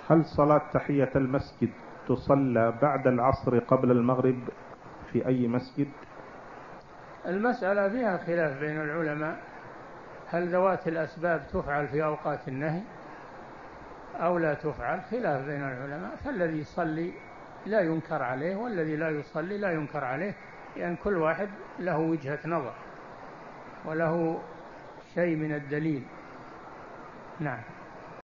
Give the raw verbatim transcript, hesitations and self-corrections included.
هل صلاة تحية المسجد تصلى بعد العصر قبل المغرب في أي مسجد؟ المسألة فيها خلاف بين العلماء، هل ذوات الأسباب تفعل في أوقات النهي أو لا تفعل؟ خلاف بين العلماء. فالذي يصلي لا ينكر عليه، والذي لا يصلي لا ينكر عليه، لأن كل واحد له وجهة نظر وله شيء من الدليل. نعم.